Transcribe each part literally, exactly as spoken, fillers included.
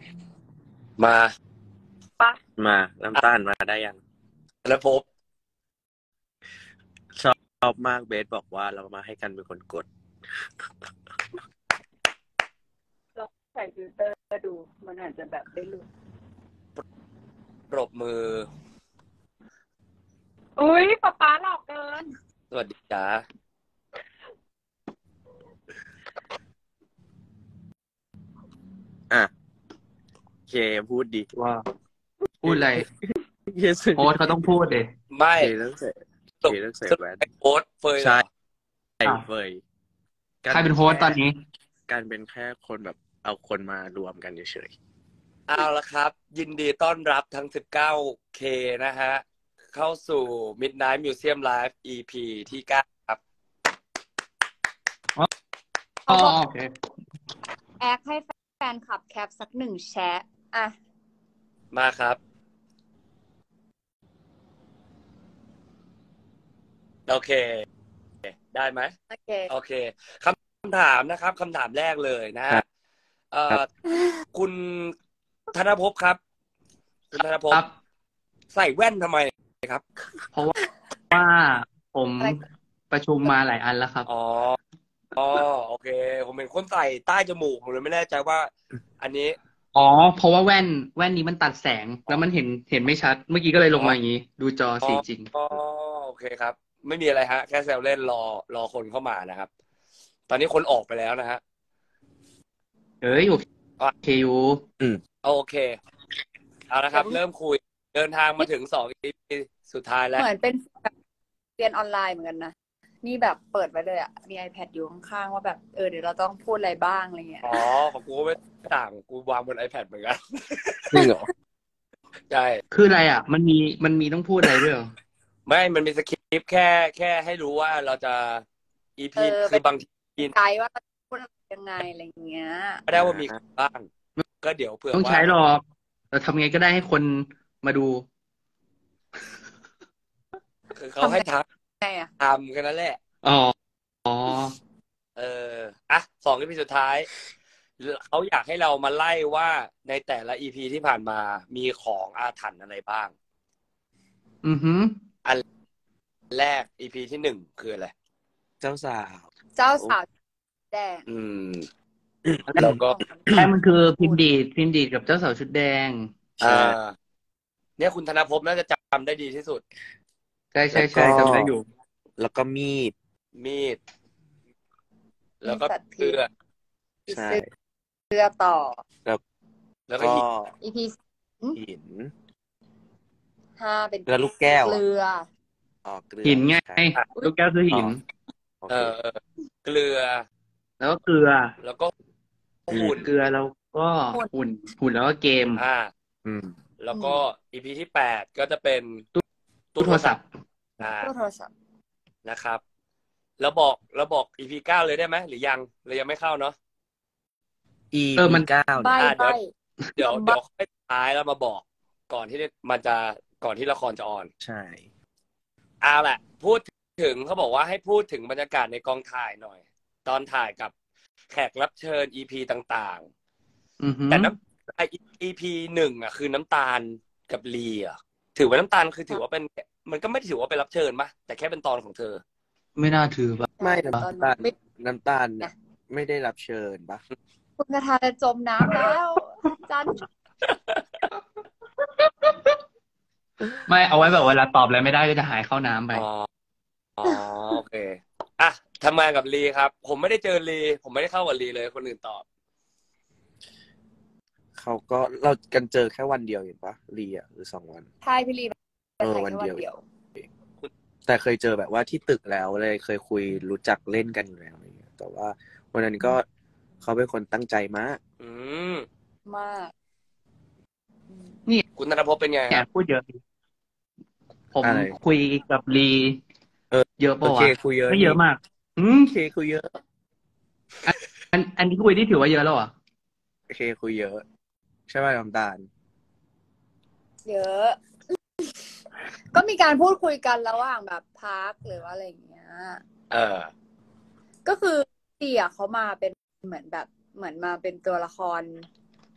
มาปะมาน้ำตาลมาได้ยังแล้วพบชอบมากเบสบอกว่าเรามาให้กันเป็นคนกดเราใส่ฟิลเตอร์ดูมันอาจจะแบบได้รู้ปรบมืออุ้ยป๊าป๊าหลอกเกินสวัสดีจ้าอ่ะเคพูดดิว่าพูดอะไรโพสเขาต้องพูดเลยไม่เคต้องเสร็จเคต้องเสร็จแหวนโพสเฟยใช่ใช่เฟยใครเป็นโพสตอนนี้การเป็นแค่คนแบบเอาคนมารวมกันเฉยๆเอาละครับยินดีต้อนรับทั้ง สิบเก้าเค นะฮะเข้าสู่ Midnight Museum Live อี พี ที่เก้าครับอ๋อโอเคแอคให้แฟนคลับแคปสักหนึ่งแชทอ่ะมาครับโอเคได้ไหมโอเคโอเคคำถามนะครับคำถามแรกเลยนะฮะเอ่อคุณธนภพครับคุณธนภพใส่แว่นทำไมครับเพราะว่าผมประชุมมาหลายอันแล้วครับอ๋ออ๋อโอเคผมเป็นคนใส่ใต้จมูกผมเลยไม่แน่ใจว่าอันนี้อ๋อเพราะว่าแว่นแว่นนี้มันตัดแสงแล้วมันเห็นเห็นไม่ชัดเมื่อกี้ก็เลยลงมาอย่างนี้ดูจอสีจริงอ๋อโอเคครับไม่มีอะไรฮะแค่แซวเล่นรอรอคนเข้ามานะครับตอนนี้คนออกไปแล้วนะฮะเอ้ยโอเคอยู่อืมโอเคเอาละครับเริ่มคุยเดินทางมาถึงสอง อี พี สุดท้ายแล้วเหมือนเป็นเรียนออนไลน์เหมือนกันนะนี่แบบเปิดไว้เลยอ่ะมี iPad อยู่ข้างๆว่าแบบเออเดี๋ยวเราต้องพูดอะไรบ้างอะไรเงี้ยอ๋อของกูไม่ต่างกูวางบน iPad เหมือนกันจริงเหรอใช่คืออะไรอ่ะมันมีมันมีต้องพูดอะไรด้วยเหรอไม่มันมีสคริปต์แค่แค่ให้รู้ว่าเราจะ อี พี คือบางทีไกด์ว่าพูดยังไงอะไรเงี้ยไม่ได้ว่ามีบ้างก็เดี๋ยวเผื่อต้องใช้หรอกเราทำไงก็ได้ให้คนมาดูคือเขาให้ทำทำกันนั่นแหละอ๋ออ๋อเอออ่ะสอง อี พี สุดท้ายเขาอยากให้เรามาไล่ว่าในแต่ละ อี พี ที่ผ่านมามีของอาถรรพ์อะไรบ้างอือฮึอันแรก อี พี ที่หนึ่งคืออะไรเจ้าสาวเจ้าสาวแดงอืมแล้วก็ใช่มันคือพิมพ์ดีดพิมพ์ดีดกับเจ้าสาวชุดแดงอ่าเนี่ยคุณธนภพน่าจะจำได้ดีที่สุดใช่ใช่ใช่จำได้อยู่แล้วก็มีดมีดแล้วก็เสื้อใช่เสื้อต่อแล้วแล้วก็หินอี พีหินห้าเป็นแล้วลูกแก้วเกลืออ๋อเกลือหินไงลูกแก้วคือหินเออเกลือแล้วก็เกลือแล้วก็หุ่นเกลือแล้วก็หุ่นหุ่นแล้วก็เกมอ่าอืมแล้วก็ อี พี ที่แปดก็จะเป็นตู้โทรศัพท์อ่าตู้โทรศัพท์นะครับแล้วบอกแล้วบอก อี พี เก้าเลยได้ไหมหรือยังหรือยังไม่เข้าเนาะอี พี เก้าเนี่ยเดี๋ยวเดี๋ยวค่อยท้ายแล้วมาบอกก่อนที่มันจะก่อนที่ละครจะออนใช่เอาแหละพูดถึงเขาบอกว่าให้พูดถึงบรรยากาศในกองถ่ายหน่อยตอนถ่ายกับแขกรับเชิญ อี พี ต่างๆแต่น้ำ อี พี หนึ่งอ่ะคือน้ำตาลกับลีอ่ะถือว่าน้ำตาลคือถือว่าเป็นมันก็ไม่ได้ถือว่าเป็นรับเชิญป่ะแต่แค่เป็นตอนของเธอไม่น่าถือป่ะไม่น้ำตาลน้ำตาลเนี่ยไม่ได้รับเชิญป่ะคุณกระทาจะจมน้ำแล้วจันไม่เอาไว้แบบเวลาตอบอะไรไม่ได้ก็จะหายเข้าน้ำไปอ๋ออ๋อโอเคอ่ะทำงานกับลีครับผมไม่ได้เจอลีผมไม่ได้เข้ากับลีเลยคนอื่นตอบเขาก็เรากันเจอแค่วันเดียวเห็นปะลีอ่ะหรือสองวันใช่พี่ลีเออวันเดียวแต่เคยเจอแบบว่าที่ตึกแล้วเลยเคยคุยรู้จักเล่นกันอยู่แล้วอะไรเงี้ยแต่ว่าวันนั้นก็เขาเป็นคนตั้งใจมากอืมมากนี่คุณธนภพเป็นไงครับพูดเยอะผมคุยกับลีเออเยอะป่ะวะไม่เยอะมากอืมเคคุยเยอะอันอันนี้คุยที่ถือว่าเยอะแล้วอ่ะเคคุยเยอะใช่ไหมน้ำตาลเยอะก็มีการพูดคุยกันระหว่างแบบพักหรือว่าอะไรอย่างเงี้ยเออก็คือตีอ่ะเขามาเป็นเหมือนแบบเหมือนมาเป็นตัวละคร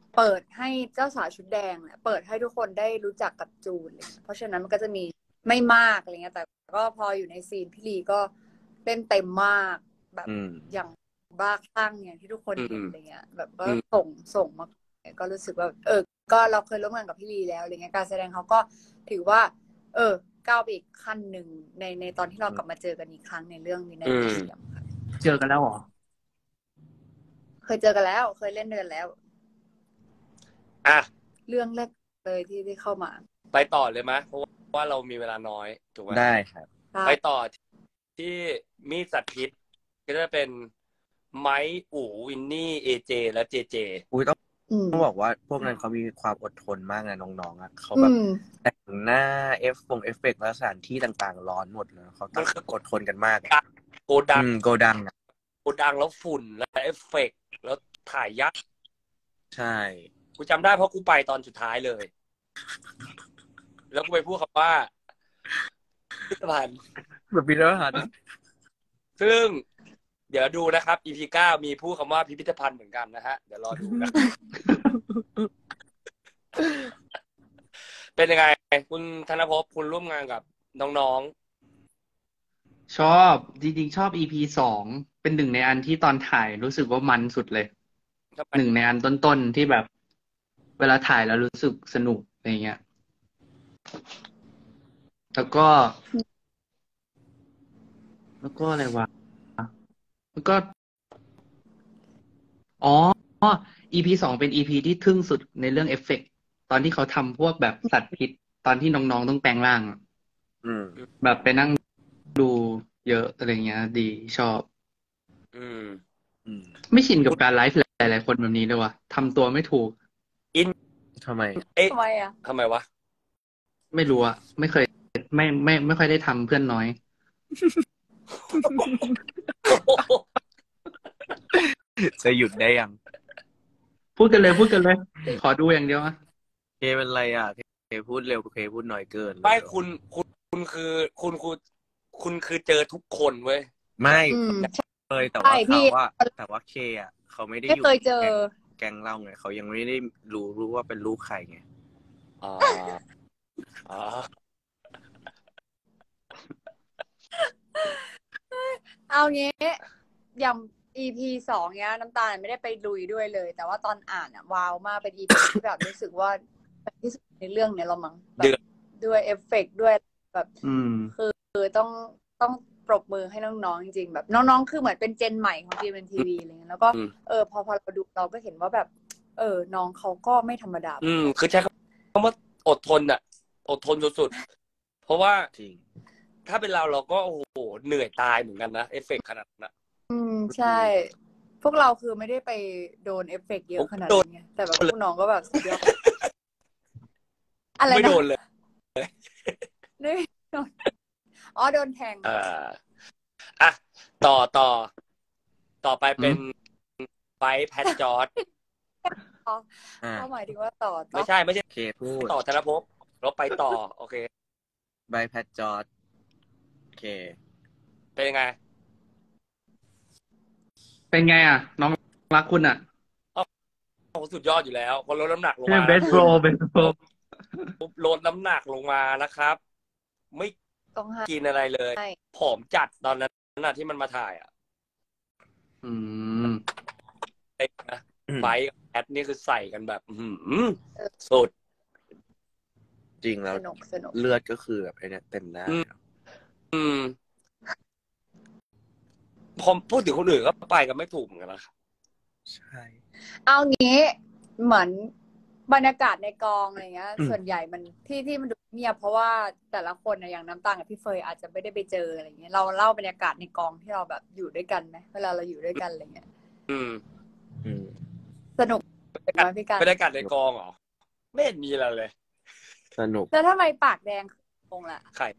เปิดให้เจ้าสาวชุดแดงเนี่ยเปิดให้ทุกคนได้รู้จักกับจูนเลยเพราะฉะนั้นมันก็จะมีไม่มากอะไรเงี้ยแต่ก็พออยู่ในซีนพี่ลีก็เล่นเต็มมากแบบอย่างบ้าคลั่งอย่างที่ทุกคนเห็นอะไรเงี้ยแบบก็ส่งส่งมาก็รู้สึกว่าเออก็เราเคยร่วมงานกับพี่ลีแล้วอะไรเงี้ยการแสดงเขาก็ถือว่าเออก้าวไปอีกขั้นหนึ่งในในตอนที่เรากลับมาเจอกันอีกครั้งในเรื่องมินายเสียมค่ะเจอกันแล้วเหรอเคยเจอกันแล้วเคยเล่นด้วยกันแล้วอ่ะเรื่องแรกเลยที่ที่เข้ามาไปต่อเลยไหมเพราะว่าเรามีเวลาน้อยถูกไหมได้ครับไปต่อที่มีดสัตว์พิษก็จะเป็นไม้อู๋วินนี่เอเจและเจเจอุ้ยต้องต้องบอกว่าพวกนั้นเขามีความอดทนมากนะน้องๆอ่ะเขาแบบแต่งหน้าเอฟฟงเอฟเฟกต์และสถานที่ต่างๆร้อนหมดเลยเขาต้องอดทนกันมากโกดังโกดังโกดังแล้วฝุ่นแล้วเอฟเฟกต์แล้วถ่ายยักษ์ใช่กูจำได้เพราะกูไปตอนสุดท้ายเลยแล้วกูไปพูดคำว่าพิพิธภัณฑ์แบบพิพิธภัณฑ์ซึ่งเดี๋ยวดูนะครับ อี พี เก้ามีพูดคำว่าพิพิธภัณฑ์เหมือนกันนะฮะเดี๋ยวรอดูนะ เป็นยังไงคุณธนภพคุณร่วมงานกับน้องๆชอบจริงๆชอบ อี พี สองเป็นหนึ่งในอันที่ตอนถ่ายรู้สึกว่ามันสุดเลยหนึ่งในอันต้นๆที่แบบเวลาถ่ายแล้วรู้สึกสนุกอะไรเงี้ยแล้วก็แล้วก็อะไรวะแล้วก็อ๋อ อี พี สองเป็น อี พี ที่ทึ่งสุดในเรื่องเอฟเฟกต์ตอนที่เขาทำพวกแบบสัตว์พิษตอนที่น้องๆต้องแปลงร่างแบบไปนั่งดูเยอะอะไรเงี้ยดีชอบอืมไม่ชินกับการไลฟ์หลายๆคนแบบนี้เลยว่ะทำตัวไม่ถูกอินทำไมเอ๊ะทำไมอ่ะทำไมวะไม่รู้อ่ะไม่เคยไม่ไม่ไม่ค่อยได้ทำเพื่อนน้อยจะหยุดได้ยังพูดกันเลยพูดกันเลยขอดูอย่างเดียวอ่ะเคเป็นไรอ่ะเคพูดเร็วเคพูดน้อยเกินไม่คุณคุณคุณคือคุณคุณคุณคือเจอทุกคนเว้ยไม่เลยแต่ว่าเขาว่าแต่ว่าเคอ่ะเขาไม่ได้อยู่เคยเจอแกงเล่าไงเขายังไม่ได้รู้รู้ว่าเป็นลูกใครไงอ๋ออ๋อเอางี้อย่าง อี พี สองเนี้ยน้ำตาลไม่ได้ไปลุยด้วยเลยแต่ว่าตอนอ่านอ่ะว้าวมากเป็น อี พี ที่แบบรู้สึกว่าเป็นที่สุดในเรื่องเนี้ยเรามั้งแบบด้วยเอฟเฟกต์ด้วยแบบคือคือต้องต้องปรบมือให้น้องๆจริงๆแบบน้องๆคือเหมือนเป็นเจนใหม่ของ จี เอ็ม ที วี อะไรเงี้ยแล้วก็เออพอพอเราดูเราก็เห็นว่าแบบเออน้องเขาก็ไม่ธรรมดาอืมคือใช้คำว่าอดทนอ่ะอดทนสุดๆเพราะว่าจริงถ้าเป็นเราเราก็โอ้โหเหนื่อยตายเหมือนกันนะเอฟเฟกต์ขนาดนั้นอืมใช่พวกเราคือไม่ได้ไปโดนเอฟเฟกต์เยอะขนาดนี้แต่แบบพวกน้องก็แบบสุดยอดอะไรนะไม่โดนเลยไม่โดนอ๋อโดนแทงอ่าอ่ะต่อต่อต่อไปเป็นไฟแพทจอร์ดเขาหมายถึงว่าต่อไม่ใช่ไม่ใช่เคพูดต่อธนภพเราไปต่อโอเคไบแพทจอร์ดโอเคเป็นยังไงเป็นไงอ่ะน้องรักคุณอ่ะโอ้สุดยอดอยู่แล้วคนลดน้ำหนักลงมาเบสโปรเบสโปรลดน้ำหนักลงมานะครับไม่ต้องกินอะไรเลยผอมจัดตอนนั้นน่ะที่มันมาถ่ายอ่ะอืมไอ้นะไฟแอดนี่คือใส่กันแบบหืมสุดจริงแล้วเลือดก็คือแบบไอ้นี่เต็มหน้าอืมพอพูดถึงคนอื่นก็ไปกันไม่ถูกเหมือนกันนะครับใช่เอางี้เหมือนบรรยากาศในกองอะไรเงี้ยส่วนใหญ่มันที่ที่มันดูเงียบเพราะว่าแต่ละคนนะอย่างน้ำตาลกับพี่เฟยอาจจะไม่ได้ไปเจออะไรเงี้ยเราเล่าบรรยากาศในกองที่เราแบบอยู่ด้วยกันไหมเวลาเราอยู่ด้วยกันอะไรเงี้ยอืมอืมสนุกไหมพี่การบรรยากาศในกองเหรอไม่เห็นมีอะไรเลยสนุกแล้วทำไมปากแดงคงล่ะใคร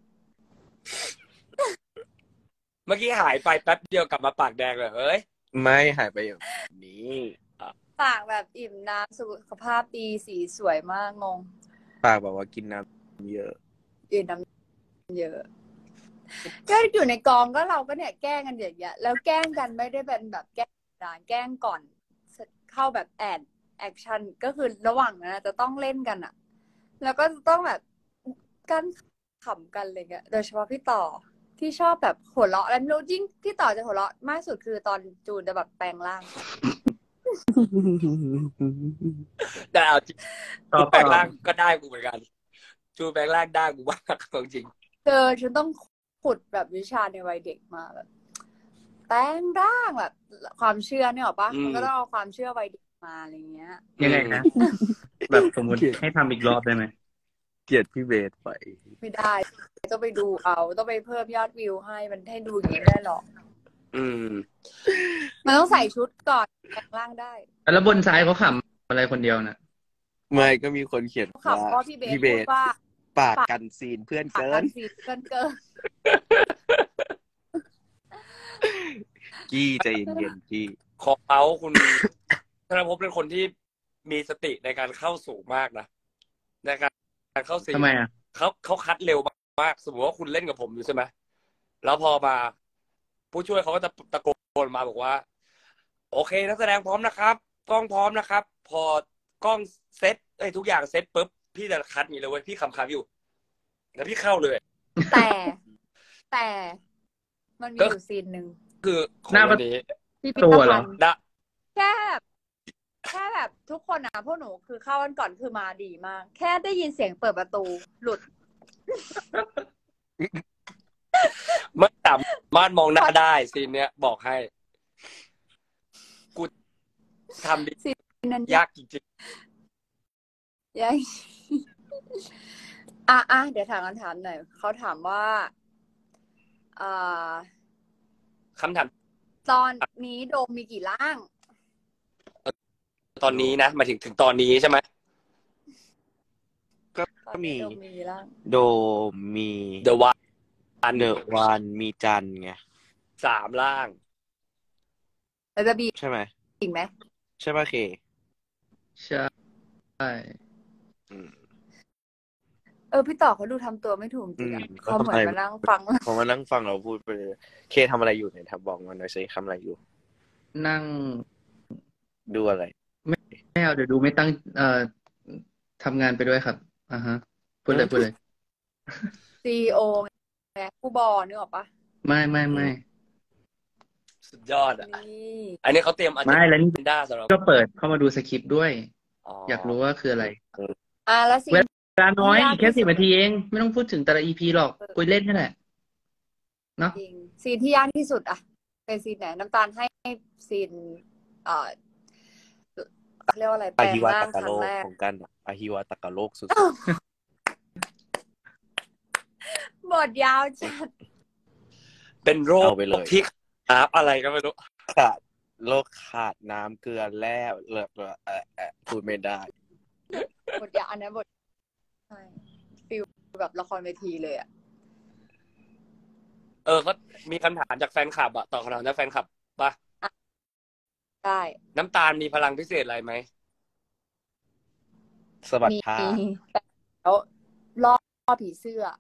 เมื่อกี้หายไปแป๊บเดียวกลับมาปากแดงเลยเฮ้ยไม่หายไปอย่างนี้ปากแบบอิ่มน้ำสุขภาพดีสีสวยมากงงปากแบบว่ากินน้ำเยอะกินน้ำเยอะก็อยู่ในกองก็เราก็เนี่ยแกล้งกันอย่างเงี้ยแล้วแกล้งกันไม่ได้เป็นแบบแกล้งด่าแกล้งก่อนเข้าแบบแอดแอคชั่นก็คือระหว่างนั้นจะต้องเล่นกันอะแล้วก็ต้องแบบกันขำกันอะไรเงี้ยโดยเฉพาะพี่ต่อที่ชอบแบบหัวเราะแล้วรู้ยิ่งพี่ต่อจะหัวเราะมากสุดคือตอนจูนจะแบบแปลงร่างแต่เอาจริงจูนแปลงร่างก็ได้กูเหมือนกันจูนแปลงร่างได้กูมากจริงเจอฉันต้องขุดแบบวิชาในวัยเด็กมาแบบแปลงร่างแบบความเชื่อเนี่ยหรอปะมันก็ต้องเอาความเชื่อวัยเด็กมาอะไรเงี้ยยังไงนะแบบสมมติให้ทำอีกรอบได้ไหมเกลียดพี่เบสไปไม่ได้ต้องไปดูเอาต้องไปเพิ่มยอดวิวให้มันให้ดูอย่างนี้ได้หรอกอืมมันต้องใส่ชุดก่อนแปลงร่างได้แล้วบนซ้ายเขาขำอะไรคนเดียวน่ะไม่ก็มีคนเขียนว่าพี่เบสว่าปาดกันซีนเพื่อนเกินซีนเกินเกินกี้ใจเย็นๆกี้ขอเขาคุณธนภพเป็นคนที่มีสติในการเข้าสูงมากนะในการการเข้าซีนทำไมอ่ะเขาเขาคัดเร็วมากสมมติว่าคุณเล่นกับผมอยู่ใช่ไหมแล้วพอมาผู้ช่วยเขาก็จะตะโกนมาบอกว่าโอเคนักแสดงพร้อมนะครับกล้องพร้อมนะครับพอกล้องเซตเอ้ยทุกอย่างเซตปุ๊บพี่จะคัดอย่างนี้เลยเว้ยพี่คำคำอยู่แล้วพี่เข้าเลยแต่แต่มันมีอยู่ซีนหนึ่งคือหน้าวันนี้ตัวเหรอแค่แค่แบบทุกคนนะพวกหนูคือเข้าวันก่อนคือมาดีมากแค่ได้ยินเสียงเปิดประตูหลุดไม่สามารถมองหน้าได้ซีนเนี้ยบอกให้กูทำดียากจริงๆยากอ่ะอ่ะเดี๋ยวถามคำถามหน่อยเขาถามว่าอ่าคำถามตอนนี้โดมมีกี่ร่างตอนนี้นะมาถึงถึงตอนนี้ใช่ไหมก็มีโดมีเดอะวันเดอะวันมีจันไงสามร่างแล้วจะบีใช่ไหมจริงไหมใช่ป่ะเคใช่เออพี่ต่อเขาดูทำตัวไม่ถูกจริงเขาเหมือนมานั่งฟังเขามานั่งฟังเราพูดไปเลยเคทำอะไรอยู่เนี่ยทำบอกมาหน่อยสิทำอะไรอยู่นั่งดูอะไรไม่ไม่เอาเดี๋ยวดูไม่ตั้งเอ่อทำงานไปด้วยครับอ่าฮะพูดเลยพูดเลยซีโอไงผู้บอนึกออกปะไม่ไม่ไม่สุดยอดอ่ะอันนี้เขาเตรียมอันไม่แล้วนี่ก็เปิดเข้ามาดูสคริปต์ด้วยอยากรู้ว่าคืออะไรอ่าแล้วซีเวลาน้อยแค่สิบนาทีเองไม่ต้องพูดถึงแต่ละอีพีหรอกคุยเล่นนี่แหละเนาะซีนที่ยากที่สุดอ่ะเป็นซีนไหนน้ำตาลให้ซีนเอ่อเรียกว่าอะไรแปลงร่างครั้งแรกของกันอาฮิวาตากาโลกสุดบทยาวจัดเป็นโรคที่ขาดอะไรก็ไม่รู้ขาดโรคขาดน้ำเกลือแร่เลิกเออเออพูดไม่ได้บทยาวอันนี้บทใช่ฟิลแบบละครเวทีเลยอ่ะเออเขามีคำถามจากแฟนคลับอะตอบคำถามจากแฟนคลับป่ะได้น้ำตาลมีพลังพิเศษอะไรไหมสบัดผ้าแล้วล่อผีเสื้อ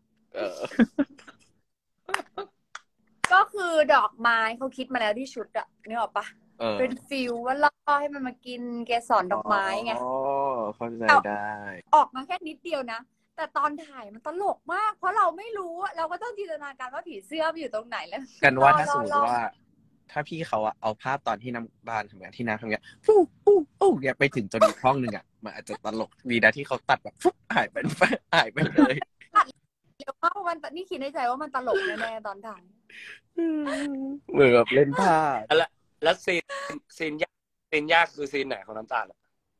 ก็คือดอกไม้เขาคิดมาแล้วที่ชุดอะนึกออกปะเป็นฟิลว่าล่อให้มันมากินเกสรดอกไม้ไงอ๋อเข้าใจได้ออกมาแค่นิดเดียวนะแต่ตอนถ่ายมันตลกมากเพราะเราไม่รู้เราก็ต้องจินตนาการว่าผีเสื้อมันอยู่ตรงไหนแล้วกันว่าถ้าสมมติว่าถ้าพี่เขาอะเอาภาพตอนที่น้ำบานทำงานที่น้ำทำงานฟู่ฟู่ฟู่เนี่ยไปถึงจนอีกห้องนึงอะมันอาจจะตลกดีนะที่เขาตัดแบบฟุ๊บหายไปหายไปเลยเดี๋ยวว่ามันนี่คิดในใจว่ามันตลกแน่ๆตอนถ่ายเหมือนแบบเล่นผ้าแล้วแล้วซีนซีนยากซีนยากคือซีนไหนของน้ำตาล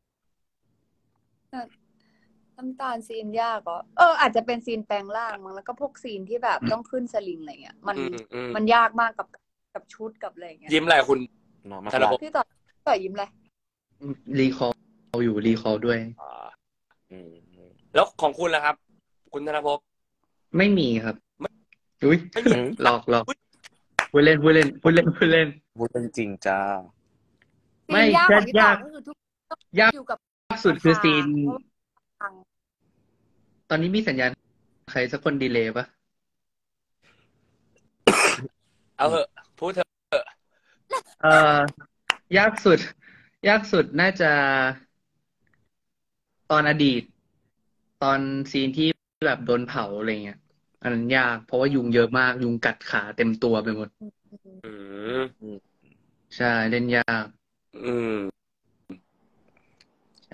น้ำตาลซีนยากก็เอออาจจะเป็นซีนแปลงร่างมั้งแล้วก็พวกซีนที่แบบต้องขึ้นสลิงอะไรเงี้ยมันมันยากมากกับกับชุดกับอะไรเงี้ยยิ้มอะไรคุณธนภพพี่ต่อต่อยิ้มอะไรรีคอลอยู่รีคอลด้วยแล้วของคุณล่ะครับคุณธนภพไม่มีครับอุ้ยหลอกหลอกพูดเล่นพูดเล่นพูดเล่นพูดเล่นพูดเล่นจริงจ้าไม่ยากยากยากสุดคือซีนตอนนี้มีสัญญาณใครสักคนดีเลย์ปะเอาเหอะพูดเถอะเอ่อยากสุดยากสุดน่าจะตอนอดีต ตอนซีนที่แบบโดนเผาอะไรเงี้ยอันนั้นยากเพราะว่ายุงเยอะมากยุงกัดขาเต็มตัวไปหมดอืมใช่เล่นยากอืมใช่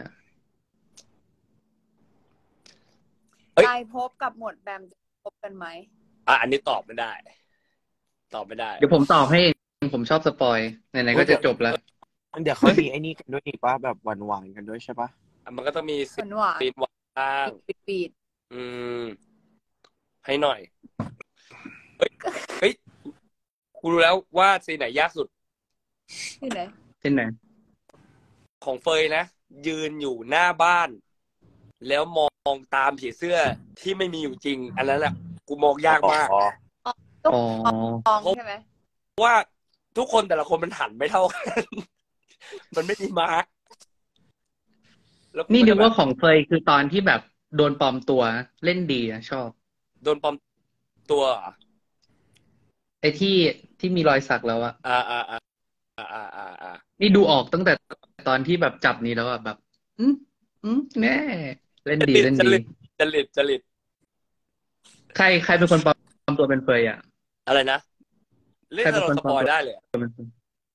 เอ้ยใจพบกับหมวดแบมจะพบกันไหมอ่ะอันนี้ตอบไม่ได้ ตอบไม่ได้เดี๋ยวผมตอบให้เองผมชอบสปอยไหนๆก็จะจบแล้วเดี๋ยวเขามีไอ้นี่กันด้วยนี่ป่ะแบบหวานๆกันด้วยใช่ป่ะอ่ะมันก็ต้องมีหซีวานหวานนหวานบ้างปิดปิดอืม ให้หน่อย เฮ้ย เฮ้ย กูรู้แล้วว่าซีนไหนยากสุดที่ไหนที่ไหนของเฟยนะ ยืนอยู่หน้าบ้าน แล้วมองตามผีเสื้อที่ไม่มีอยู่จริง อันนั้นแหละกูมองยากมากอ๋ออ๋อฟองใช่ไหมเพราะว่าทุกคนแต่ละคนมันหันไม่เท่ากัน มันไม่มีมาร์กแล้วนี่นึกว่าแบบของเฟยคือตอนที่แบบโดนปลอมตัวเล่นดีอะชอบโดนปลอมตัวเหรอไอ้ที่ที่มีรอยสักแล้วอะอ่าอ่าอ่าอ่าอ่าอ่าอ่านี่ดูออกตั้งแต่ตอนที่แบบจับนี้แล้วอะแบบ อืมอืมแน่เล่นดีเล่นจดีริตจริตจริตใครใครเป็นคนปลอมตัวเป็นเฟยอะอะไรนะ เล่นใครเป็นเราคนสปอยปลอมตัวได้เลยเหรอเป็นเฟย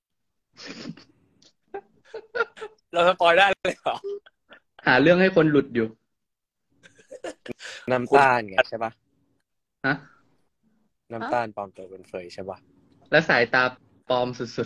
เราสปอยได้เลยเหรอหาเรื่องให้คนหลุดอยู่น้ำตาลไงใช่ป่ะฮะน้ำตาลปลอมตัวเป็นเฟยใช่ป่ะแล้วสายตาปลอมสุด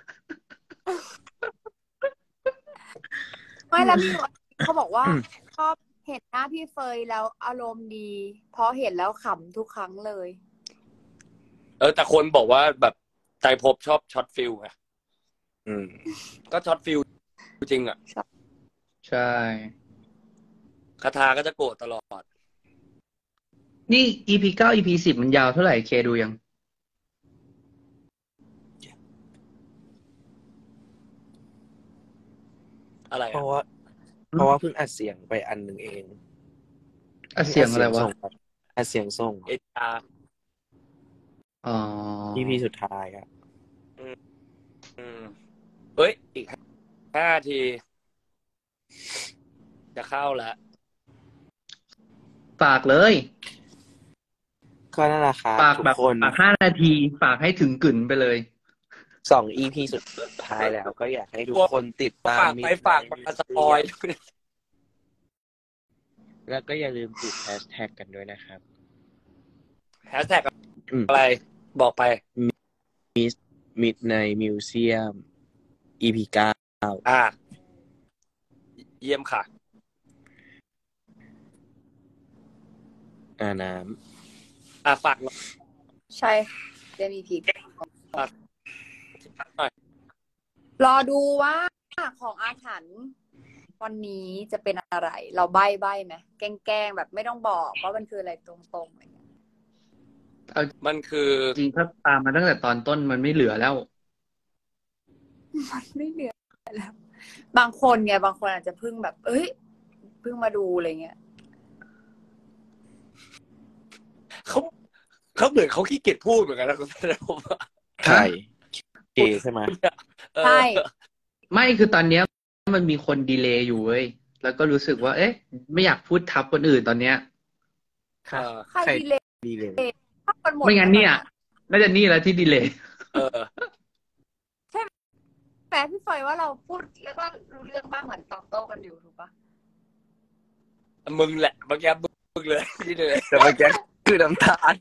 ไม่แล้วมีคนเขาบอกว่าชอบเห็นหน้าพี่เฟยแล้วอารมณ์ดี เพราะเห็นแล้วขำทุกครั้งเลยเออแต่คนบอกว่าแบบใจภพชอบช็อตฟิลไงอืมก็ช็อตฟิลจริงอ่ะๆ ใช่คาทาก็จะโกรธตลอดนี่ อี พี เก้า อี พี สิบมันยาวเท่าไหร่เคดูยังอะไรเพอ่ะราะว่า เพราะว่าเพิ่งอัดเสียงไปอันหนึ่งเองอ่ะเสียงอะไรวะอัดเสียงส่งเอชอาร์อ๋ออี พี สุดท้ายครับอืมเอ้ย อีกห้าที จะเข้าแล้วฝากเลยก็นั่นแหละครับฝากทุกแบบคนฝากห้านาที ฝากให้ถึงกึ่นไปเลยสอง อี พี สุดท้ายแล้วก็อยากให้ทุกคนติดตามฝากไปฝากมาสปอยแล้วก็อย่าลืมติดแฮชแท็กกันด้วยนะครับแฮชแท็กอะไร บอกไป Midnight Museum อี พี เก้าอ่า เยี่ยมค่ะอาน้อ่าฝากหน่อยใช่จะมีพีหน่อยรอดูว่าของอาถรรพ์วันนี้จะเป็นอะไร เราใบ้ใบ้ไหมแกล้งๆแบบไม่ต้องบอกว่ามันคืออะไรตรงๆอะไรเงี้ยมันคือจริงถ้าตามมาตั้งแต่ตอนต้นมันไม่เหลือแล้วมันไม่เหลือแล้ว บางคนไงบางคนอาจจะเพิ่งแบบ เอ้ยเพิ่งมาดูอะไรเงี้ยเขาเขาเหมือนเขาขี้เกียจพูดเหมือนกันนะคุณธนภพำใช่เกใช่ไหมเออใช่ไม่คือตอนเนี้ยมันมีคนดีเลย์อยู่เว้ย แล้วก็รู้สึกว่า เอ๊ะ ไม่อยากพูดทับคนอื่นตอนเนี้ยเออใครดีเลยดีเลยถ้ามันหมดไม่งั้นเนี่ย น่าจะนี่แหละที่ดีเลย์เออแปลพี่เฟยว่าเราพูดแล้วก็รู้เรื่องบ้างเหมือนตอบโต้กันอยู่ถูกปะมึงแหละเมื่อกี้มึงเลยนี่เลยแต่เมื่อกี้คือน้ำตาล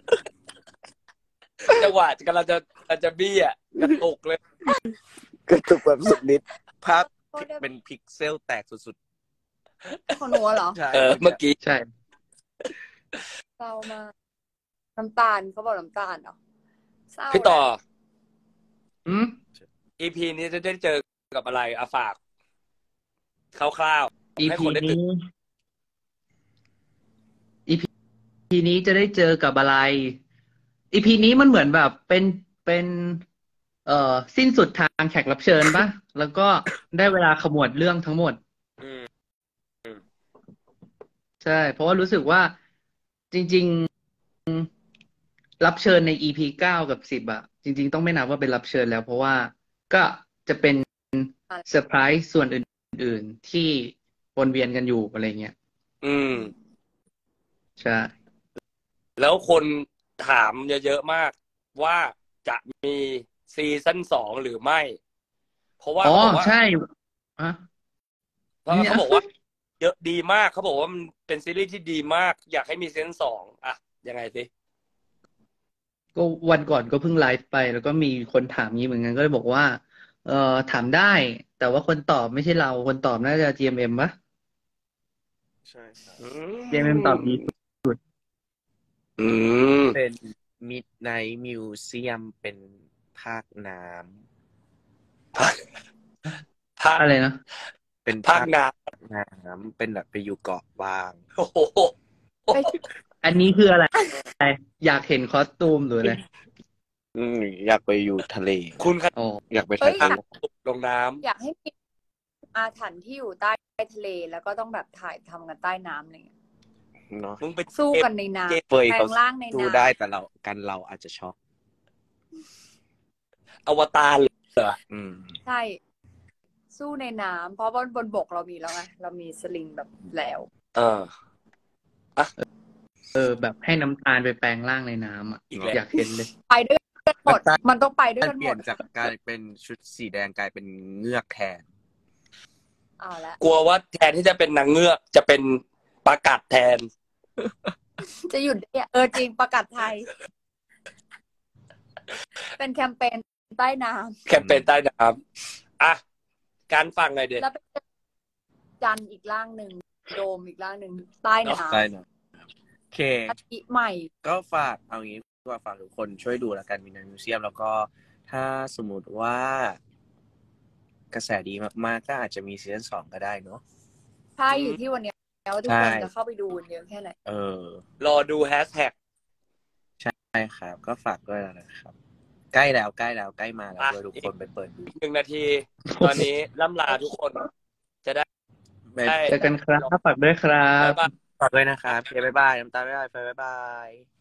จังหวะกำลังจะกำลังจะบี้อ่ะกระตุกเลยกระตุกแบบสุดฤทธิ์ภาพเป็นพิกเซลแตกสุดของหนูเหรอๆใช่เออเมื่อกี้ใช่เศร้ามากน้ำตาลเขาบอกน้ำตาลเหรอเศร้าพี่ต่ออืมอีพีนี้จะได้เจอกับอะไรอาฝากคร่าวๆอีให้พีคนได้ตื่นนี้ อี พี นี้จะได้เจอกับอะไร อี พี นี้มันเหมือนแบบเป็นเป็น เอ่อสิ้นสุดทางแขกรับเชิญปะ แล้วก็ได้เวลาขมวดเรื่องทั้งหมดอืมใช่ เพราะว่ารู้สึกว่าจริงๆรับเชิญใน อี พี เก้ากับสิบอะจริงๆต้องไม่นับว่าเป็นรับเชิญแล้ว เพราะว่าก็จะเป็นเซอร์ไพรส์ส่วนอื่นๆที่วนเวียนกันอยู่อะไรเงี้ยอืมใช่แล้วคนถามเยอะๆมากว่าจะมีซีซั่นสองหรือไม่เพราะว่าเขาบอกว่าใช่อะเพราะเขาบอกว่าเยอะดีมากเขาบอกว่ามันเป็นซีรีส์ที่ดีมากอยากให้มีซีซั่นสองอ่ะยังไงสิก็วันก่อนก็เพิ่งไลฟ์ไปแล้วก็มีคนถามงี้เหมือนกันก็เลยบอกว่าเอ่อถามได้แต่ว่าคนตอบไม่ใช่เราคนตอบน่าจะ จี เอ็ม เอ็ม ปะใช่ครับจี เอ็ม เอ็ม ตอบดีสุดอืมเป็น Midnight Museum เป็นภาคน้ำภาคภาคอะไรนะเป็นภาคน้ำน้ำเป็นแบบไปอยู่เกาะบางโอ้โหอันนี้คืออะไรอยากเห็นคอสตูมหรืออะไรอืมอยากไปอยู่ทะเลคุณครับอยากไปทะเลลงน้ำอยากให้มีอาถรรพ์ที่อยู่ใต้ทะเลแล้วก็ต้องแบบถ่ายทำกันใต้น้ำอะไรเงี้ยเนาะมึงไปสู้กันในน้ำแปลงร่างในน้ำสู้ได้แต่เรากันเราอาจจะช็อกอวตารเหรออืมใช่สู้ในน้ำเพราะบนบนบกเรามีแล้วไงเรามีสลิงแบบแล้วเอออ่ะเออแบบให้น้ำตาลไปแปลงร่างในน้ำอ่ะอยากเห็นเลยไปด้วยกันหมดมันต้องไปด้วยกันหมดเปลี่ยนจากกลายเป็นชุดสีแดงกลายเป็นเงือกแทนเอาละกลัวว่าแทนที่จะเป็นนางเงือกจะเป็นปลากัดแทนจะหยุดเนี่ยเออจริงปลากัดไทยเป็นแคมเปญใต้น้ำแคมเปญใต้น้ำอ่ะการฟังหน่อยเด็ดแล้วเป็นจันอีกร่างหนึ่งโดมอีกร่างหนึ่งใต้น้ำใต้น้ำโอเคอาทิใหม่ก็ฝากเอางี้ก็ฝากทุกคนช่วยดูแล้วกันมีในมิวเซียมแล้วก็ถ้าสมมุติว่ากระแสดีมากๆก็อาจจะมีซีซั่นสองก็ได้เนาะใช่อยู่ที่วันนี้แล้วทุกคนจะเข้าไปดูเยอะแค่ไหนเออรอดูแฮชแท็กใช่ครับก็ฝากด้วยนะครับใกล้แล้วใกล้แล้วใกล้มาแล้วทุกคนไปเปิดดูหนึ่งนาทีตอนนี้ล่ำลาทุกคนจะได้เจอกันครับฝากด้วยครับฝากด้วยนะครับบ๊ายบายน้ำตาลบ๊ายบายบ๊ายบาย